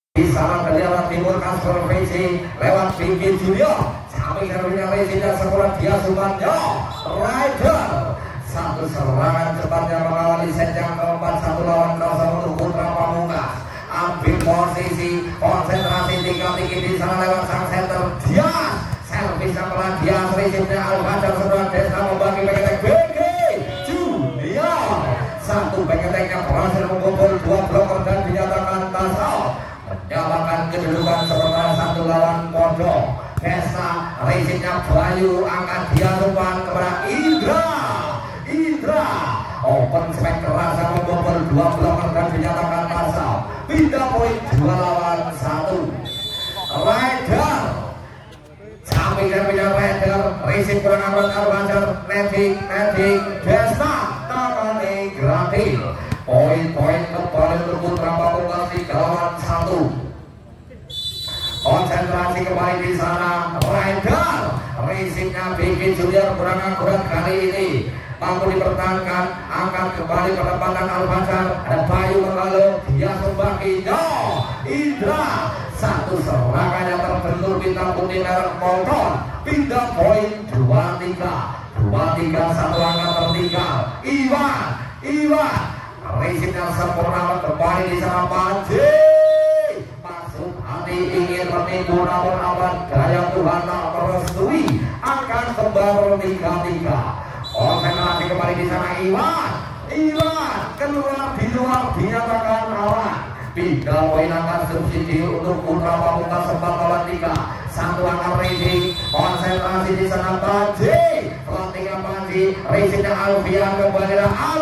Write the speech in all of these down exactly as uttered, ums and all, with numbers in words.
di sana dari arah timur Kasper V C lewat pinggir Junior sampai karunia Resida sekolah dia Sumanjo Rider satu serangan cepatnya mengawali set yang keempat satu lawan kosong untuk Putra Pamungkas ambil posisi konsentrasi tinggal tinggi di sana lewat sang center dia servis yang pelan dia Resida Al-Fajar setelah Desa membagi paketek B G Junior satu paketeknya berhasil mengumpul dua bloker dan dinyatakan tas out menyamakan kedudukan sementara satu lawan podo Desa Resida Bayu angkat dia depan kepada Indra Indra open spek kerasa membobol dua bloker dan dinyatakan pasal pindah poin dua lawan satu Rider sampai dan pindah Rider Resik kurang amat Al-Fajar Nedik Nedik Desa Tamani gratis poin-poin kembali untuk Putra Pamungkas tiga lawan satu konsentrasi kembali di sana Rider Resiknya bikin Junior kurang akurat kali ini mampu dipertahankan angkat kembali penempatan Al-Fajar dan Bayu mengalir dia sembakinya Indra satu serangan yang terbentur bintang putih merek motor pindah poin dua tiga dua tiga satu angka tertinggal Iwan Iwan Resiknya sempurna kembali di sana Panji masuk hati ingin menipu namun aman daya Tuhan tak merestui akan kembali tiga tiga konsentrasi kembali di sana Iwan Iwan keluar di luar dinyatakan awan pindah poin angka subsidi untuk Putra Pamungkas empat lawan tiga satu angka rating konsentrasi di sana Panji pelantikan Panji Resiknya Alfian kembali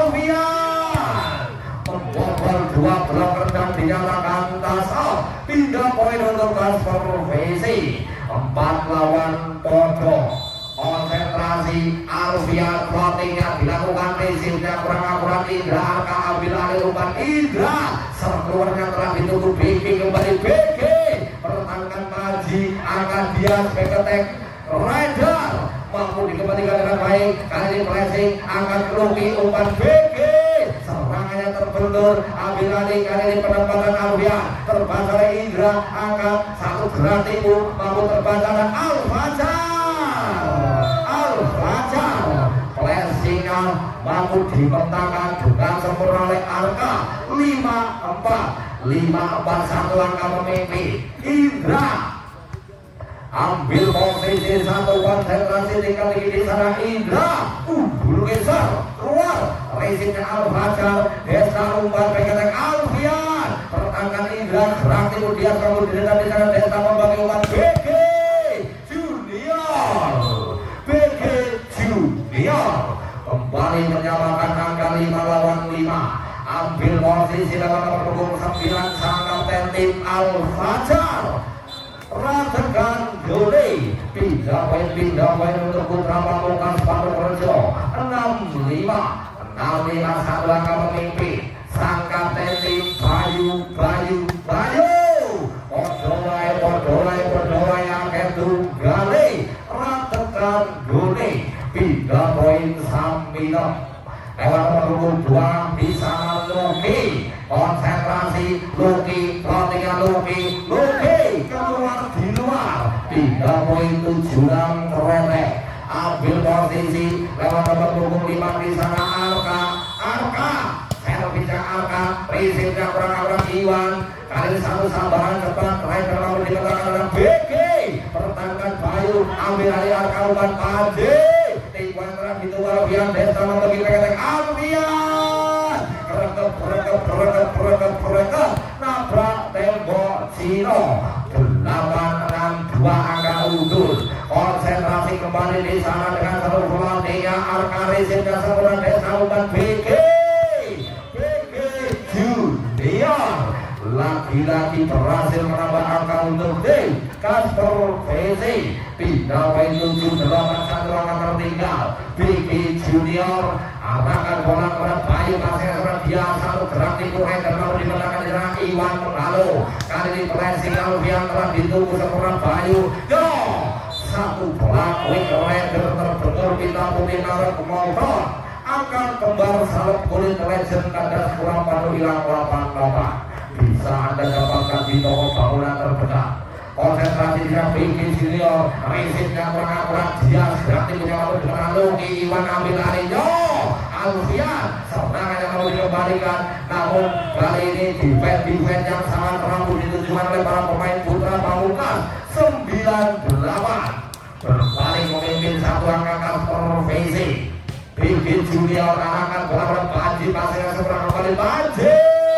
Alfian membobol dua bloker dan dinyatakan tas out pindah poin untuk Kasper V C empat lawan podo konsentrasi Alfian floatingnya dilakukan Resiknya kurang akurat Indra Arka ambil alih umpan Indra serkeluarnya telah ditutup B G kembali B G pertahankan Maji akan dia sebagai Rider mampu dikembalikan dengan baik kali ini pressing akan Luki umpan B G serangannya terbentur ambil alih kali ini penempatan Alfian terbaca oleh Indra angkat satu gerak tipu mampu terbaca dan Al-Fajar Al-Fajar flashingnya mampu dipetakan dengan sempurna oleh Arka lima empat lima empat satu angka memimpin Indra ambil posisi satu konsentrasi tinggal tinggi di sana Indra unggul geser keluar Resiknya Al-Fajar Desa umpan peketek Alfian pertahankan Indra gerak timur dia kamu di dalam di sana Desa membagi umpan B G Junior B G Junior kembali menyamakan angka lima lawan lima ambil posisi dalam nomor punggung sembilan sang kapten tim Al-Fajar Radegan Yuli pindah poin pindah poin untuk Putra Pamungkas Panorejo enam lima enam lima satu angka memimpin sang kapten tim Bayu Bayu Bayu Podolai Podolai Podolai akan tunggali Radegan Yuli pindah poin sembilan lewat nomor dua bisa Luki konsentrasi Luki floatingnya Luki Luki keluar di luar pindah poin tujuh enam kerete ambil posisi lewat nomor punggung lima di sana Arka Arka servisnya Arka Resiknya kurang akurat Iwan kali ini satu sambaran cepat Rider lalu dikatakan dalam B G pertahankan Bayu ambil alih Arka umpan Panji tipuan terang itu Alfian Desa membagi paketek Alfian kerekep kerekep kerekep kerekep kerekep nabrak tembok Cino delapan enam dua angka unggul konsentrasi kembali di sana dengan satu pelantinya Arka Resiknya sempurna Desa umpan B G B G Junior lagi-lagi berhasil menambah angka untuk tim Kasper V C pindah poin tujuh delapan satu angka tertinggal B G Junior arahkan bola kepada Bayu kasih kepada dia satu gerak tipu Rider lalu dimenangkan di sana Iwan mengalu kali ini pressing Alfian telah ditunggu sempurna Bayu yo satu bola quick Rider terbentur bintang putih merek motor akan kembar salep kulit legend kandas kurang padu hilang delapan delapan bisa bisa Anda dapatkan di toko bangunan terdekat. Konsentrasi dia bikin junior, resitnya kurang akurat, dia berarti punya waktu dengan Luki Iwan ambil larinya. Alfian serangannya mau dikembalikan, namun kali ini defense-defense yang sangat rapuh ditujukan oleh para pemain Putra Pamungkas. Sembilan delapan berbalik memimpin satu angka Kasper Visi. Bikin junior arahkan bola pada Panji, pasirnya seberang kembali Panji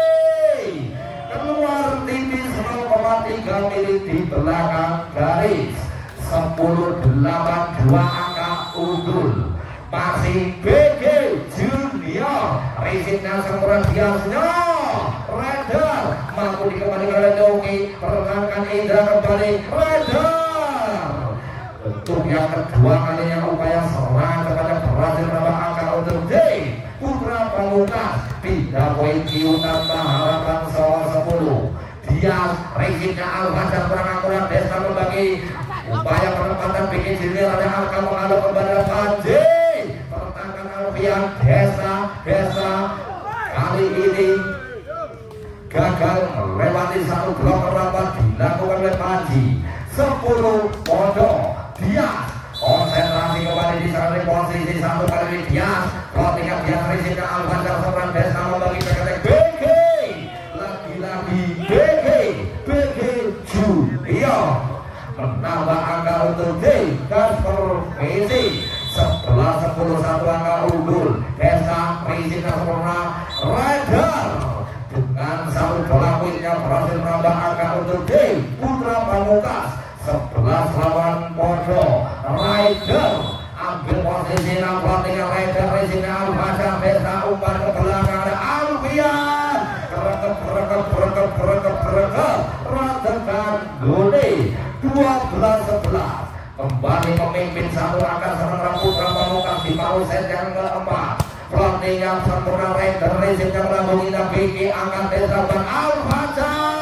keluar tipis nol koma tiga menit di belakang garis. Sepuluh delapan dua angka unggul masih B G Junior. Resitnya sempurna biasanya Raider mampu dikembalikan oleh Doki, pertahankan Indra kembali Raider. Untuk yang kedua kalinya upaya serangan kepada berhasil menambah angka untuk D Putra Pamungkas. Pindah poin Q tanpa harapan soal sepuluh. Dias resitnya Al-Hajar kurang akurat, Desa membagi upaya penempatan bikin junior ada angka mengalami kembali Panji. Pertahankan Alfian, Desa Desa kali ini gagal melewati satu blok rapat dilakukan oleh Panji. Sepuluh pondok Dias konsentrasi kembali di sana posisi satu kali ini Dias ketika Dias resitnya Al-Hajar seberang Desa membagi P K T B G lagi-lagi B G B G Junior menambah angka untuk D Kasper Visi. Sebelas sepuluh satu angka unggul Desa resitnya sempurna Raider dengan satu bola poinnya berhasil menambah angka untuk D Putra Pamungkas. Sebelas lawan Pondok Raider ambil posisi enam tinggal Raider resitnya Al-Hajar. Desa umpan ke belakang ada Alfian kerekep kerekep kerekep kerekep kerekep ratekan Goni. Dua belas sebelas kembali memimpin satu angka sementara Putra Pamungkas di paruh set yang keempat. Pelatih yang sempurna Raider resitnya melambungi dan bikin angkat Desa dan Al-Hajar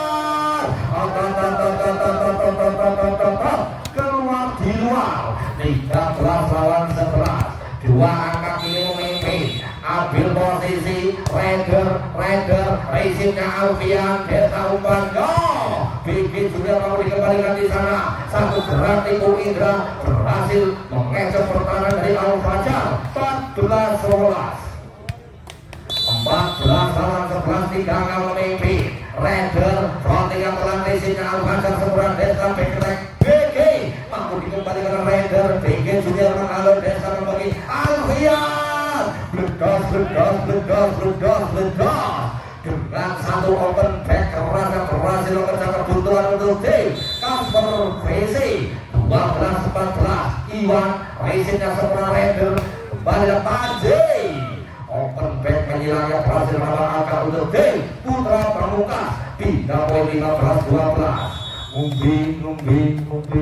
keluar di luar. Tiga belas lawan sebelas. Dua angka kini memimpin. Ambil posisi Raider Raider resitnya Alfian. Desa umpan gol. Bikin sudah mau dikembalikan di sana. Satu gerak tipu Indra berhasil mengecoh pertahanan dari Al-Hajar. Empat belas sebelas. Empat belas lawan sebelas. Tiga angka memimpin. Raider fronting yang pelan resitnya Al-Hajar seberang Desa Bekrek B G mampu dikembalikan Raider. B G Junior mengalur Desa membagi Alfian bledos bledos bledos bledos bledos dengan satu open back keras yang berhasil mengejar kebutuhan untuk D Kasper Visi. Dua belas empat belas Iwan resitnya sempurna Raider kembali ke Panji. Open back menyilangnya berhasil menambah angka untuk D Putra Pamungkas. Pindah poin lima belas dua belas. Ngumbi ngumbi ngumbi.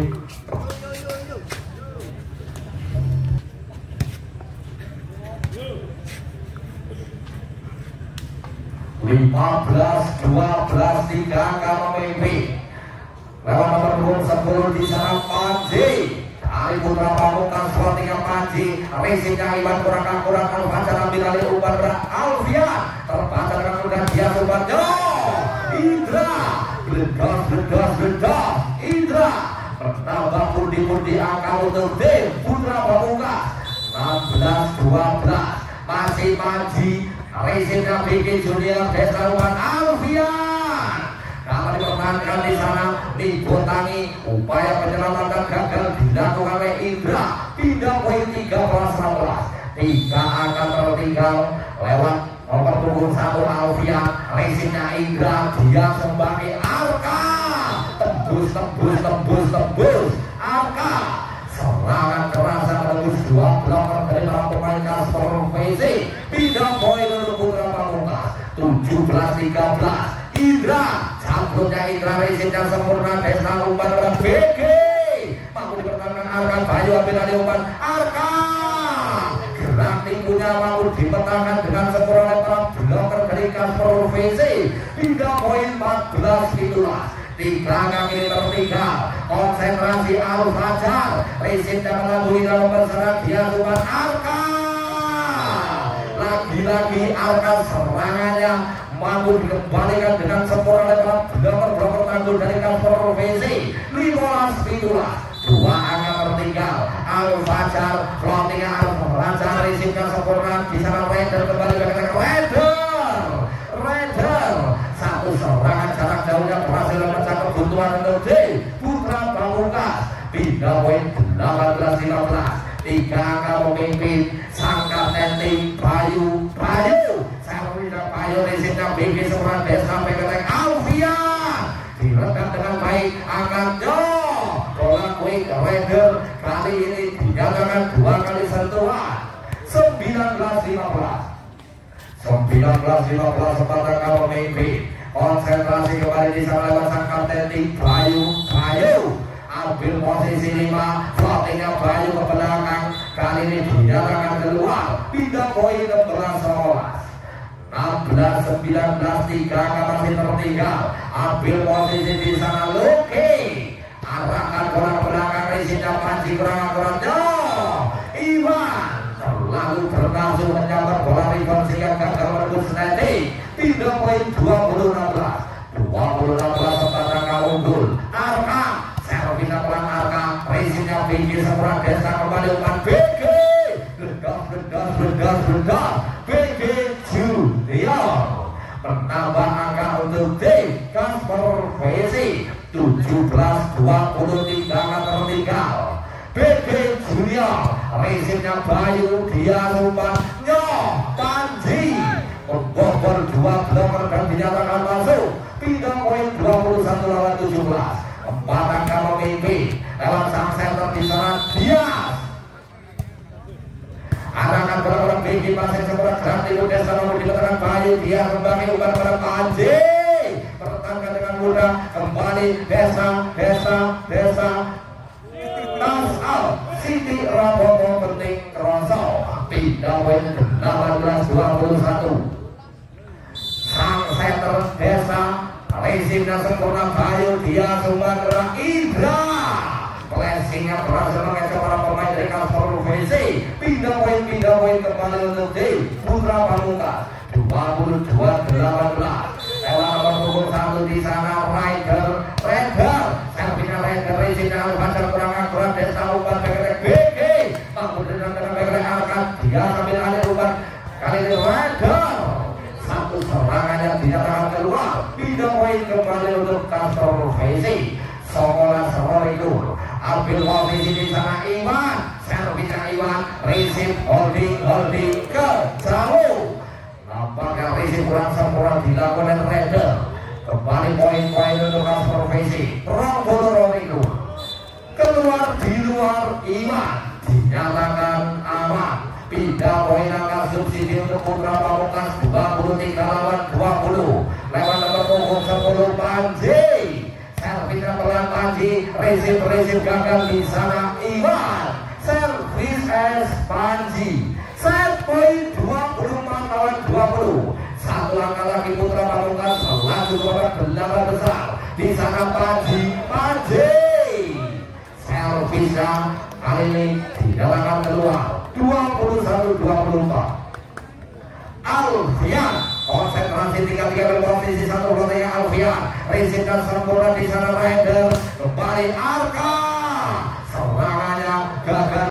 lima belas dua belas. Tiga angka memimpin. Lewat nomor dua sepuluh di sana Panji. Dari Putra Pamungkas sepertinya Panji. Resitnya Iwan kurang akurat. Al-Hajar ambil alih umpan berat Alfian. Terbaca dengan mudah dia umpannya. Indra bledos bledos bledos. Indra menambah pundi-pundi angka untuk D Putra Pamungkas. Enam belas dua belas. Masih Panji. Resitnya bikin Junior. Desa umpan Alfian. Kalau dipertahankan di sana dibotangi upaya penyelamatan gagal dilakukan oleh Indra. Pindah poin tiga belas enam belas. Tiga akan tertinggal lewat nomor punggung satu Alfian. Resitnya Indra dia sebagai Arka tembus tembus tembus tembus Arka serangan keras yang menembus dua bloker dari para pemain Kasper Visi. Pindah poin untuk Putra Pamungkas. Tujuh belas tiga belas. Indra campurnya Indra resitnya sempurna. Desa umpan oleh B G mampu dipertahankan Arka. Bayu ambil alih umpan Arka. Gerak tipunya mampu dipertahankan dengan sempurna oleh para bloker dari Kasper Visi. Hingga poin empat belas itulah. Tiga kaki tertinggal. Konsentrasi Al-Hajar. Resitnya melambungi dalam berserang dia umpan Arka. Lagi-lagi Arka serangannya mampu dikembalikan dengan sempurna lewat bloker-bloker tangguh dari Kasper Profesi. lima belas pitulah dua angka tertinggal. Al-Fajar floatingnya Al-Fajar risipnya sempurna di sana. Raider kembali ke Raider Raider satu serangan jarak jauhnya berhasil memecah kebutuhan untuk D Putra Pamungkas. Pindah poin delapan belas lima belas. Tiga angka memimpin sang kapten tim Bayu Bayu servisnya Bayu risipnya B G sempurna sampai ke tank Alvia direkam dengan baik angkatnya bola quick Raider kali ini dinyatakan dua kali sentuhan. Sembilan belas lima belas sembilan belas lima belas sempat angka memimpin. Konsentrasi kembali di sana lewat sang kapten tim Bayu Bayu ambil posisi lima, floatingnya Bayu ke belakang. Kali ini dinyatakan keluar. Pindah poin enam belas sebelas enam belas sembilan belas. Tiga angka masih tertinggal. Ambil posisi di sana Luki arahkan bola ke belakang. Risipnya Panji kurang-kurangnya Iwan terlalu bernafsu menyambar bola rebound sehingga gagal merebut netting. Pindah poin dua puluh enam belas dua puluh enam belas sempat angka unggul. Arka servisnya pelan Arka risipnya tinggi sempurna desa kembali umpan B G bedas bedas bedas bedas B G Junior menambah angka untuk D Kasper Profesi. Tujuh belas dua puluh tiga angka tertinggal. B G Junior risipnya Bayu dia umpannya Panji membobol dua bloker dan dinyatakan masuk. Pindah poin dua puluh satu lawan tujuh belas. Empat angka memimpin lewat sang center di sana Dias arahkan bola B G masih sempurna gerak timur desa nomor di belakang Bayu dia kembali umpan pada Panji pertahankan dengan mudah kembali desa desa desa tas out Siti Rabowo penting Kroso. Pindah poin delapan belas dua puluh satu. Sang center desa risipnya sempurna Bayu dia Sumatera Indra flashingnya berhasil mengejar para pemain dari Kasper Profesi. Pindah poin pindah poin kembali untuk D Putra Pamungkas. Dua puluh dua delapan belas lewat nomor punggung satu di sana Raider Raider servisnya Raider risipnya Al-Fajar kurang akurat desa umpan bekerek B G mampu dengan dengan bekerek angkat dia sambil alih umpan kali ini Raider satu serangan yang dinyatakan keluar. Pindah poin kembali untuk Kasper Profesi. Sekolah sekolah itu ambil posisi di sana Iwan servisnya Iwan risip holding holding ke jauh. Nampaknya risip kurang sempurna dilakukan oleh Raider. Kembali poin-poin untuk Kasper Profesi. Rombolo itu keluar di luar Iwan dinyatakan aman. Pindah poin angka subsidi untuk Putra Pamungkas dua puluh tiga lawan dua puluh lewat nomor punggung sepuluh Panji servisnya pelan Panji risip-risip gagal di sana Iwan servis es Panji set poin dua puluh empat lawan dua puluh. Satu angka lagi Putra Pamungkas lanjut babak delapan besar di sana Panji Panji servisnya kali ini dinyatakan keluar. Dua puluh satu dua puluh empat. Alfian konsentrasi tiga tiga berposisi satu floatingnya Alfian risipnya sempurna di sana Raider kembali Arka serangannya gagal.